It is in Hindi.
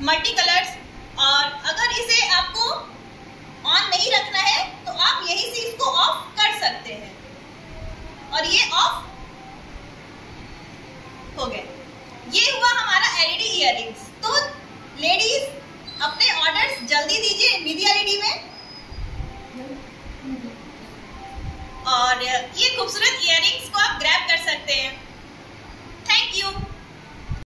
Multi colours. और अगर इसे आपको ऑन नहीं रखना है तो आप यहीं से इसको ऑफ कर सकते हैं और ये ऑफ हो गए। ये हुआ हमारा एलईडी इयररिंग्स। तो लेडीज अपने ऑर्डर्स जल्दी दीजिए निधि एलईडी में।